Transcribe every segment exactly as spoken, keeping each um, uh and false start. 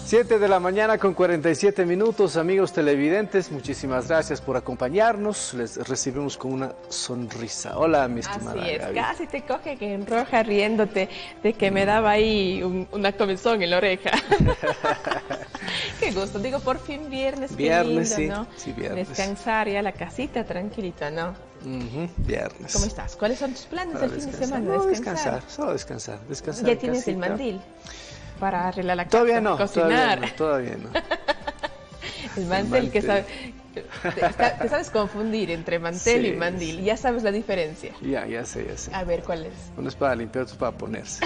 siete de la mañana con cuarenta y siete minutos, amigos televidentes, muchísimas gracias por acompañarnos, les recibimos con una sonrisa. Hola, mi estimada Así es, Gaby. casi te coge que en roja riéndote de que me daba ahí un, una comezón en la oreja. Qué gusto, digo, por fin viernes, Viernes, qué lindo, sí, ¿no? sí, viernes. Descansar ya la casita, tranquilita, ¿no? Uh-huh, viernes. ¿Cómo estás? ¿Cuáles son tus planes Para del fin de descansar. semana? No, Descansar. descansar, solo descansar, descansar. ¿Ya en tienes casita. el mandil para arreglar la casa? Todavía no, cocinar? todavía no, todavía no. El mantel, El que mantel. sabe, te, está- te sabes confundir entre mantel Sí, y mandil, ya sabes la diferencia. Ya, ya sé, ya sé. A ver, ¿cuál es? Uno es para limpiar, otro es para ponerse.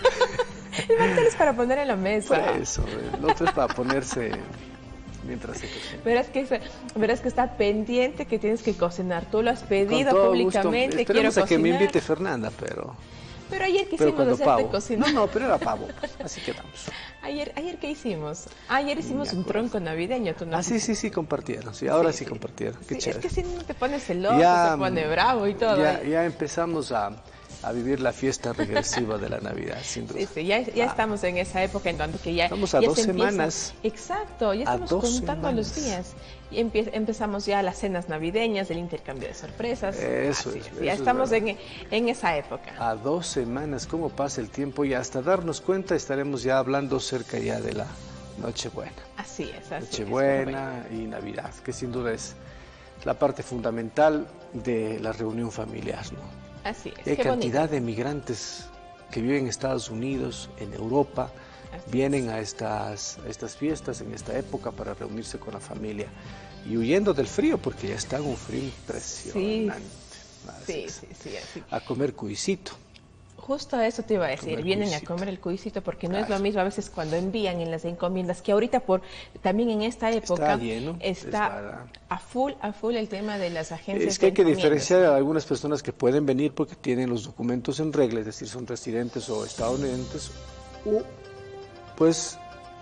El mantel es para poner en la mesa. Por eso, el otro es para ponerse mientras se cocina. Verás que, se- verás que está pendiente que tienes que cocinar. Tú lo has Con pedido todo públicamente, gusto. quiero Esperemos a que cocinar. me invite Fernanda, pero... Pero ayer Pero quisimos cuando hacerte pavo. cocinar. No, no, pero era pavo, pues, así quedamos. Ayer, ayer ¿qué hicimos? Ayer hicimos Me un acuerdo. tronco navideño. ¿Tú no? Ah, sí, sí, sí, compartieron. Sí, ahora sí, Sí, sí. compartieron. Qué Sí, es chévere. que si no te pones celoso, Ya, se pone bravo y todo. Ya, ahí. ya empezamos a, a vivir la fiesta regresiva de la Navidad, sin duda. Sí, sí, ya, ya Ah. estamos en esa época en donde que ya, Estamos a ya dos se empieza- semanas. Exacto, ya A estamos dos contando los semanas. días. Y empie- empezamos ya las cenas navideñas, el intercambio de sorpresas. Eso Así es, es, eso ya es estamos en, verdad. en esa época. A dos semanas, cómo pasa el tiempo y hasta darnos cuenta estaremos ya hablando cerca ya de la Nochebuena. Así es, así es. Nochebuena y Navidad, que sin duda es la parte fundamental de la reunión familiar, ¿no? Así es. Hay qué cantidad bonito. de migrantes que viven en Estados Unidos, en Europa, Así vienen a estas, a estas fiestas en esta época para reunirse con la familia y huyendo del frío, porque ya está un frío impresionante. Así Sí, es. sí, sí, así. A comer cuisito. Justo eso te iba a decir, Comer vienen cuisito. a comer el cuisito porque no es Claro. lo mismo a veces cuando envían en las encomiendas, que ahorita por también en esta época lleno, es está verdad. a full, a full el tema de las agencias. Es que hay de que encomiendas. diferenciar a algunas personas que pueden venir porque tienen los documentos en regla, es decir, son residentes o estadounidenses, o pues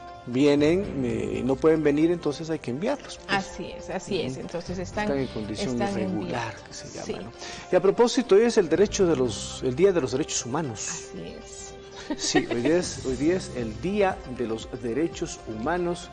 vienen eh, y no pueden venir, entonces hay que enviarlos. pues. Así es, así es. Entonces están, Están en condición están irregular, enviados. que se llama, Sí, ¿no? Y a propósito, hoy es el derecho de los, el Día de los Derechos Humanos. así es. Sí, hoy día es, hoy día es el Día de los Derechos Humanos,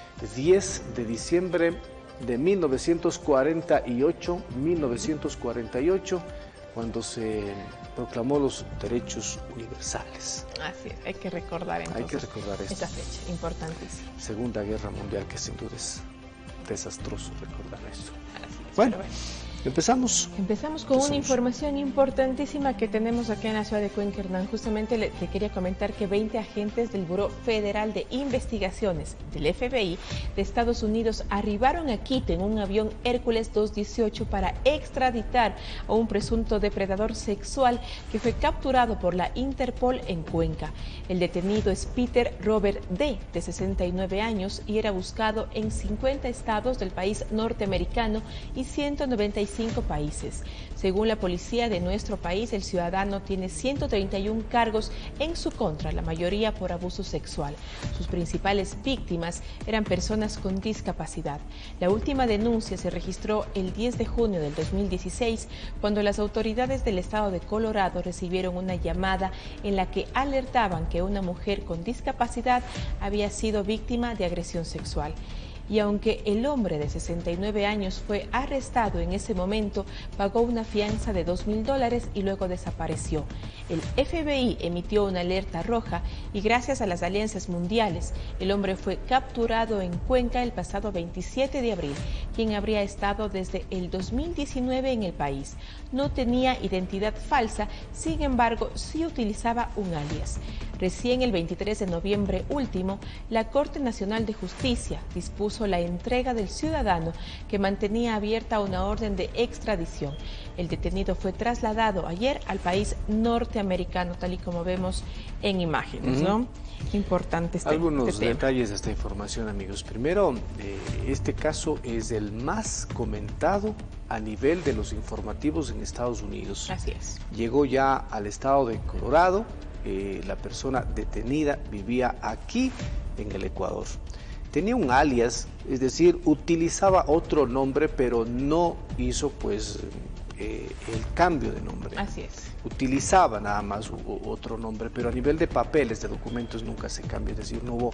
diez de diciembre de mil novecientos cuarenta y ocho, mil novecientos cuarenta y ocho, cuando se proclamó los derechos universales. Así es, hay que recordar entonces Hay que recordar esto. esta fecha, importantísima. Segunda Guerra Mundial, que sin duda es desastroso recordar eso. Así es, Bueno, pero empezamos. empezamos con una Empezamos. información importantísima que tenemos aquí en la ciudad de Cuenca, Hernán. Justamente le, te quería comentar que veinte agentes del Buró Federal de Investigaciones del F B I de Estados Unidos arribaron a Quito en un avión Hércules doscientos dieciocho para extraditar a un presunto depredador sexual que fue capturado por la Interpol en Cuenca. El detenido es Peter Robert D., de sesenta y nueve años, y era buscado en cincuenta estados del país norteamericano y ciento noventa y cinco países. Según la policía de nuestro país, el ciudadano tiene ciento treinta y uno cargos en su contra, la mayoría por abuso sexual. Sus principales víctimas eran personas con discapacidad. La última denuncia se registró el diez de junio del dos mil dieciséis, cuando las autoridades del estado de Colorado recibieron una llamada en la que alertaban que una mujer con discapacidad había sido víctima de agresión sexual. Y aunque el hombre de sesenta y nueve años fue arrestado en ese momento, pagó una fianza de dos mil dólares y luego desapareció. El F B I emitió una alerta roja y gracias a las alianzas mundiales, el hombre fue capturado en Cuenca el pasado veintisiete de abril, quien habría estado desde el dos mil diecinueve en el país. No tenía identidad falsa, sin embargo, sí utilizaba un alias. Recién el veintitrés de noviembre último, la Corte Nacional de Justicia dispuso la entrega del ciudadano que mantenía abierta una orden de extradición. El detenido fue trasladado ayer al país norteamericano, tal y como vemos en imágenes, ¿no? Uh-huh. Importante este, Algunos este tema. detalles de esta información, amigos. Primero, eh, este caso es el más comentado a nivel de los informativos en Estados Unidos. Así es. Llegó ya al estado de Colorado. Eh, la persona detenida vivía aquí en el Ecuador. Tenía un alias, es decir, utilizaba otro nombre, pero no hizo pues eh, el cambio de nombre. Así es. Utilizaba nada más u, u, otro nombre, pero a nivel de papeles, de documentos, nunca se cambió, es decir, no hubo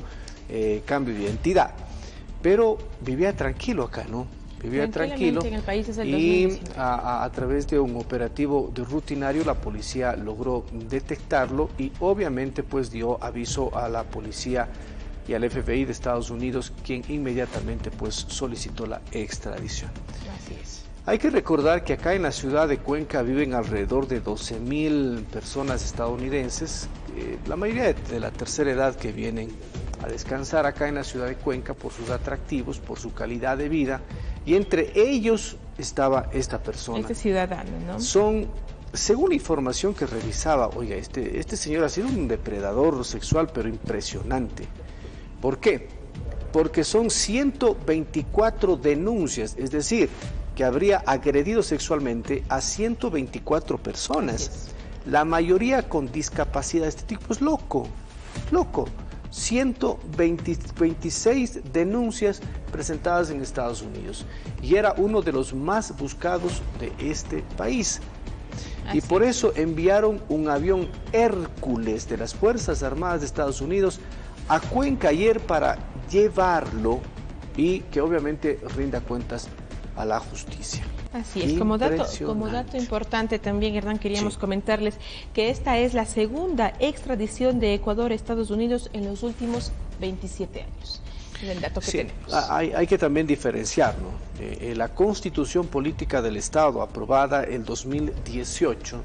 eh, cambio de identidad. Pero vivía tranquilo acá, ¿no? Vivía tranquilo en el país desde el y a, a, a través de un operativo de rutinario la policía logró detectarlo y obviamente pues dio aviso a la policía y al F B I de Estados Unidos, quien inmediatamente pues solicitó la extradición. Así es. Hay que recordar que acá en la ciudad de Cuenca viven alrededor de doce mil personas estadounidenses, eh, la mayoría de, de la tercera edad que vienen a descansar acá en la ciudad de Cuenca por sus atractivos, por su calidad de vida, y entre ellos estaba esta persona. Este ciudadano, ¿no? Son, según la información que revisaba, oiga, este, este señor ha sido un depredador sexual, pero impresionante. ¿Por qué? Porque son ciento veinticuatro denuncias, es decir, que habría agredido sexualmente a ciento veinticuatro personas, la mayoría con discapacidad. Este tipo es loco, loco. ciento veintiséis denuncias presentadas en Estados Unidos y era uno de los más buscados de este país. Así. Y por eso enviaron un avión Hércules de las Fuerzas Armadas de Estados Unidos a Cuenca ayer para llevarlo y que obviamente rinda cuentas a la justicia. Así es, como dato, como dato importante también, Hernán, queríamos sí. comentarles que esta es la segunda extradición de Ecuador a Estados Unidos en los últimos veintisiete años. Es el dato que sí, tenemos. Hay, hay que también diferenciar, ¿no? Eh, la Constitución Política del Estado, aprobada el dos mil dieciocho,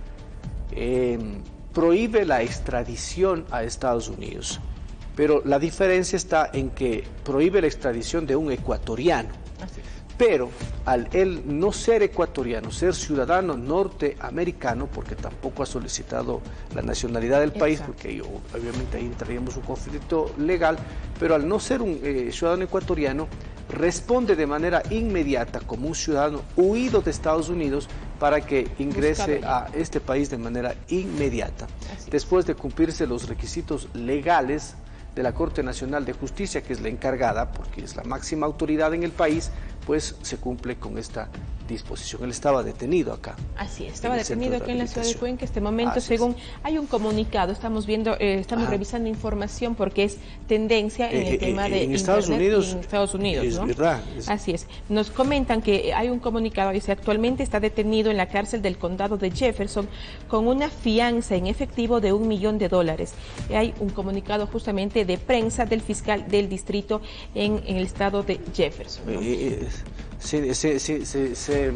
eh, prohíbe la extradición a Estados Unidos, pero la diferencia está en que prohíbe la extradición de un ecuatoriano. Así es. Pero al él no ser ecuatoriano, ser ciudadano norteamericano, porque tampoco ha solicitado la nacionalidad del país, exacto, porque obviamente ahí entraríamos un conflicto legal, pero al no ser un eh, ciudadano ecuatoriano, responde de manera inmediata como un ciudadano huido de Estados Unidos para que ingrese a este país de manera inmediata. Después de cumplirse los requisitos legales de la Corte Nacional de Justicia, que es la encargada, porque es la máxima autoridad en el país, pues se cumple con esta disposición. Él estaba detenido acá. Así es, estaba detenido aquí en la ciudad de Cuenca. En este momento, Así según es. hay un comunicado, estamos viendo, eh, estamos Ajá. revisando información porque es tendencia en el eh, tema eh, de en Estados Unidos, en Estados Unidos, es ¿no? verdad. Es... Así es. Nos comentan que hay un comunicado, dice, actualmente está detenido en la cárcel del condado de Jefferson con una fianza en efectivo de un millón de dólares. Hay un comunicado justamente de prensa del fiscal del distrito en, en el estado de Jefferson, ¿no? Eh, Se, se, se, se, se,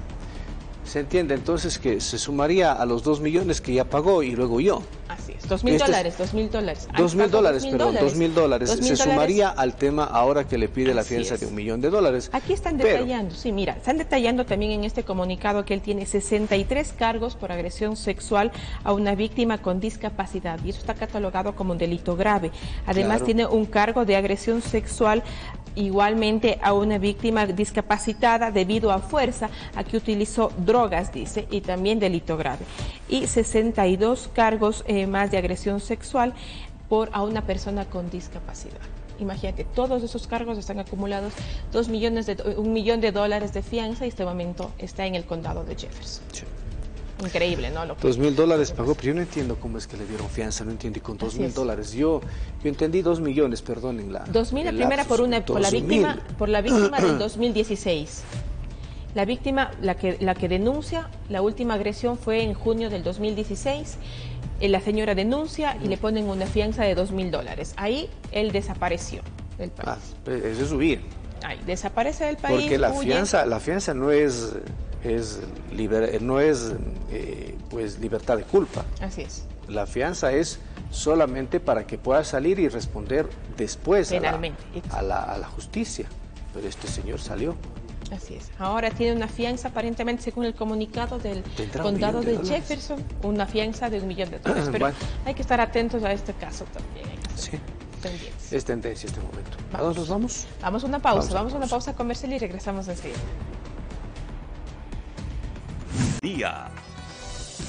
se entiende entonces que se sumaría a los dos millones que ya pagó y luego yo. Así es, dos mil dólares, dos mil dólares. Dos mil dólares, perdón, dos mil dólares. Se sumaría al tema ahora que le pide Así la fianza es. de un millón de dólares. Aquí están detallando, Pero, sí, mira, están detallando también en este comunicado que él tiene sesenta y tres cargos por agresión sexual a una víctima con discapacidad y eso está catalogado como un delito grave. Además claro. tiene un cargo de agresión sexual igualmente a una víctima discapacitada debido a fuerza a que utilizó drogas, dice, y también delito grave. Y sesenta y dos cargos eh, más de agresión sexual por a una persona con discapacidad. Imagínate, todos esos cargos están acumulados, dos millones de, un millón de dólares de fianza y este momento está en el condado de Jefferson. Sí. Increíble, ¿no? Lo que dos mil dólares pagó, pero yo no entiendo cómo es que le dieron fianza, no entiendo, y con dos mil dólares. Yo, yo entendí dos millones, perdonen la. Dos mil la primera por una, por la víctima, por la víctima del dos mil dieciséis. La víctima, la que, la que denuncia, la última agresión fue en junio del dos mil dieciséis. La señora denuncia y le ponen una fianza de dos mil dólares. Ahí él desapareció del país. Ah, eso es huir. Ahí, desaparece del país. Porque la huye. fianza, la fianza no es, es, liber, no es eh, pues libertad de culpa. Así es. La fianza es solamente para que pueda salir y responder después penalmente a la, a la, a la justicia. Pero este señor salió. Así es. Ahora tiene una fianza, aparentemente, según el comunicado del condado de, de Jefferson, una fianza de un millón de dólares. Pero bueno, hay que estar atentos a este caso también. Sí. Pendientes. Es tendencia este momento. ¿A dónde nos vamos? Vamos a una pausa. Vamos a, vamos a una pausa comercial y regresamos enseguida. Día.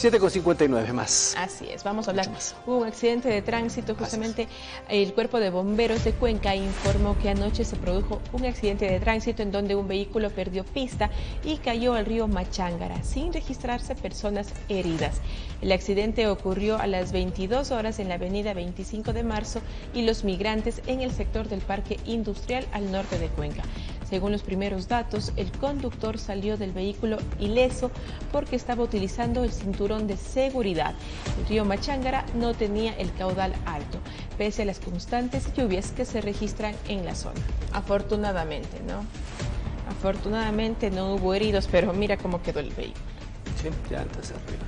siete con cincuenta y nueve más. Así es, vamos a hablar. Hubo un accidente de tránsito, justamente el Cuerpo de Bomberos de Cuenca informó que anoche se produjo un accidente de tránsito en donde un vehículo perdió pista y cayó al río Machángara, sin registrarse personas heridas. El accidente ocurrió a las veintidós horas en la avenida veinticinco de marzo y Los Migrantes en el sector del Parque Industrial al norte de Cuenca. Según los primeros datos, el conductor salió del vehículo ileso porque estaba utilizando el cinturón de seguridad. El río Machángara no tenía el caudal alto, pese a las constantes lluvias que se registran en la zona. Afortunadamente, ¿no? Afortunadamente no hubo heridos, pero mira cómo quedó el vehículo. Sí, ya antes arriba.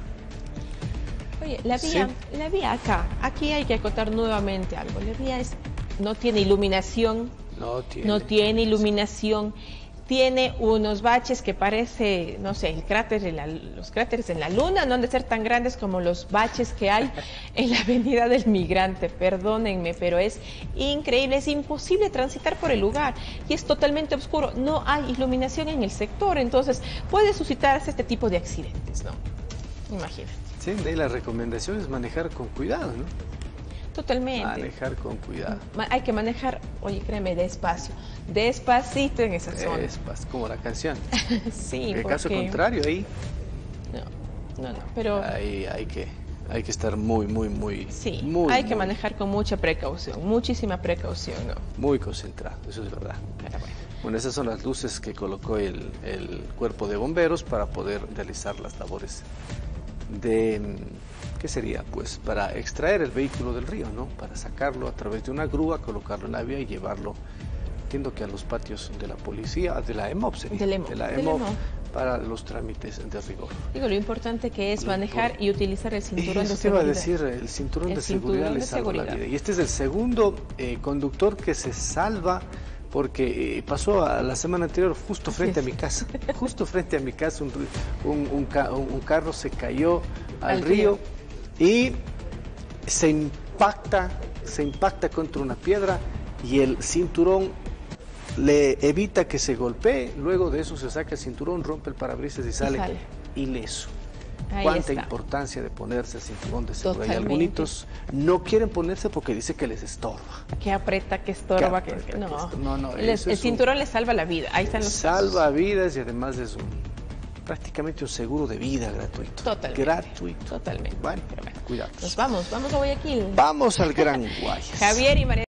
Oye, la vía, sí. la vía acá, aquí hay que acotar nuevamente algo. La vía es, no tiene iluminación. No tiene. No tiene iluminación, tiene unos baches que parece, no sé, el cráter de la, los cráteres en la luna no han de ser tan grandes como los baches que hay en la avenida del Migrante, perdónenme, pero es increíble, es imposible transitar por el lugar y es totalmente oscuro, no hay iluminación en el sector, entonces puede suscitarse este tipo de accidentes, ¿no? Imagínate. Sí, de ahí la recomendación es manejar con cuidado, ¿no? Totalmente. Manejar con cuidado. Hay que manejar, oye, créeme, despacio, despacito en esa zona. Despacio, como la canción. Sí, en el porque... caso contrario, ahí... No, no, no, pero... Ahí hay que, hay que estar muy, muy, muy... Sí, muy, hay que muy, manejar con mucha precaución, muchísima precaución, ¿no? Muy concentrado, eso es verdad. Pero bueno. Bueno, esas son las luces que colocó el, el Cuerpo de Bomberos para poder realizar las labores de... ¿Qué sería? Pues para extraer el vehículo del río, ¿no? Para sacarlo a través de una grúa, colocarlo en la vía y llevarlo, entiendo que a los patios de la policía, de la EMOP sería, de la EMOP, de la de EMOP, la EMOP. Para los trámites de rigor. Digo, lo importante que es manejar y utilizar el cinturón de seguridad. Te iba a decir, el cinturón el de cinturón seguridad de le salva seguridad. la vida. Y este es el segundo eh, conductor que se salva porque eh, pasó a la semana anterior justo frente a mi casa, justo frente a mi casa un, un, un, un, un carro se cayó al, al río, río y se impacta, se impacta contra una piedra y el cinturón le evita que se golpee, luego de eso se saca el cinturón, rompe el parabrisas y sale, y sale. ileso. Ahí Cuánta está. importancia de ponerse el cinturón de seguridad. Totalmente. Y algunos no quieren ponerse porque dice que les estorba. Que aprieta, que estorba, que, aprieta, que no. Que esto, no, no el, el cinturón un, le salva la vida, ahí están los salva casos. vidas y además es un, prácticamente un seguro de vida gratuito. Totalmente. Gratuito. Totalmente. Bueno, bueno, cuidado. Nos vamos, vamos a Guayaquil. Vamos al Gran Guayas. Javier y María.